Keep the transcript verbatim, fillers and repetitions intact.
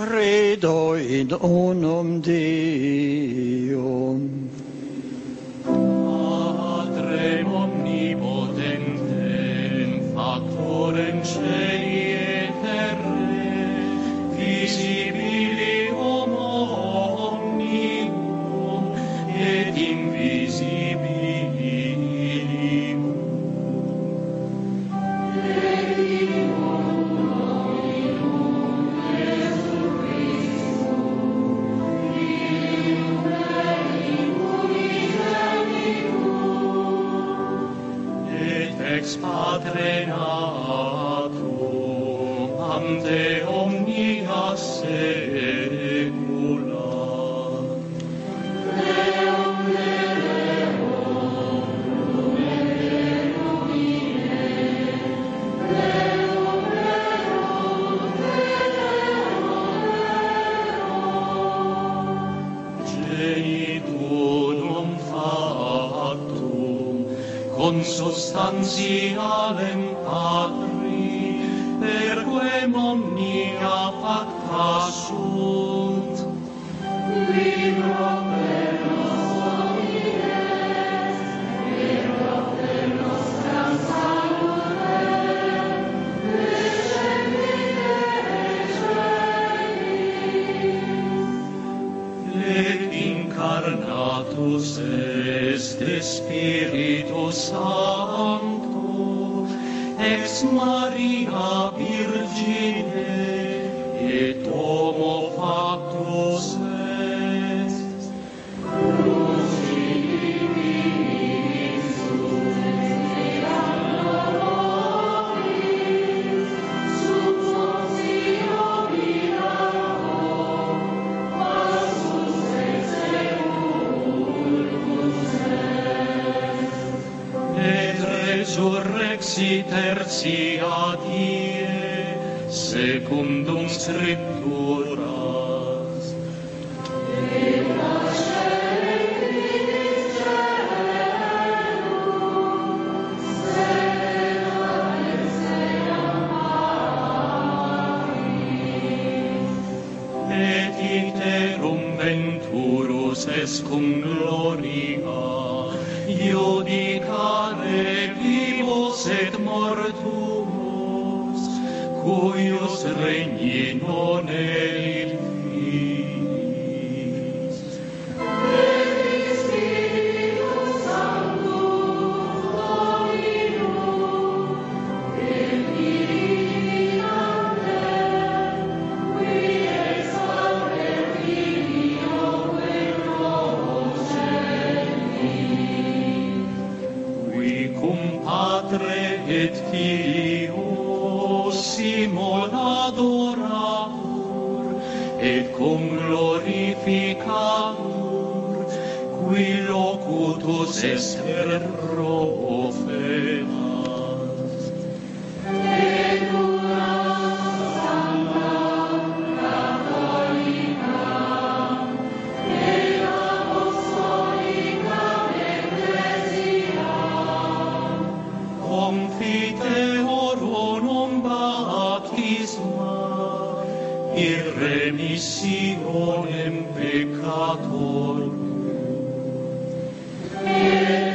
Credo in unum Deum. Patrem omnipotentem, factorem celi et terrae, visibilium omnium et invisibilium. Ex Patre natum, ante omnia saecula. Deum Deum, Deum mine, Deum Deum, Deum Deum. Genitunum factum, consubstantialem Patri, perquem omnia facta sunt. Qui propter nostro vides, et propter nostram salutem, descendite celis. Et incarnatus est Spiritus Sancto, ex Maria Virgine, et homo factus est. Crucifiximus et anno nobis, sub Pontio Pilato, passus et sepulcrus est. Et resurrexit tertia die, secundum Scripturas. Et ascendit caelum, sedem exeam Paris. Et iterum venturus est cum gloria, iudicare vivos et mortuos, cuius regni non elit vis. Et Spiritus Sanctus Dominum, et Divinatem, qui ex Pater Filio et Progeni, qui cum Patre et Filio simul adoratur, et cum glorificatur, qui locutus est per profetas. Et una Sancta, Catholica, et Apostolica Ecclesia, confiteorum baptisma, irremissionem peccatorum.